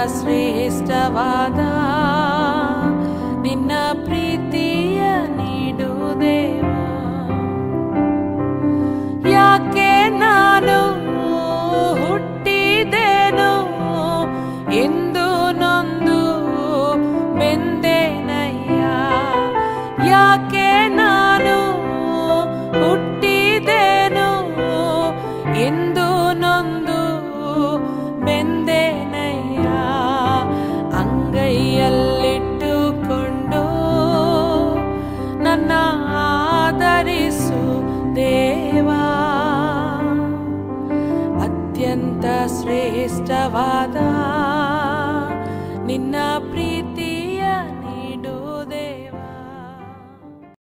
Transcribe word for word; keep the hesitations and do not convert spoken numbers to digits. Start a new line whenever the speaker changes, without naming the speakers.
ಶ್ರೇಷ್ಠವಾದ ನಿನ್ನ ಪ್ರೀತಿಯ ನೀಡು ದೇವಾ. ಯಾಕೆ ನಾನು ಹುಟ್ಟಿದೆನು ಎಂದು ನೊಂದು ಬೆಂದೆನಯ್ಯ. ಯಾಕೆ ನಾನು ಹುಟ್ಟಿದೆನು ಎಂದು ನೊಂದು ಬೆಂದೆನಯ್ಯ. ಅಂಗೈಯಲ್ಲಿಟ್ಟುಕೊಂಡು ನನ್ನ ಆದರಿಸು ದೇವಾ. ಅತ್ಯಂತ ಶ್ರೇಷ್ಠವಾದ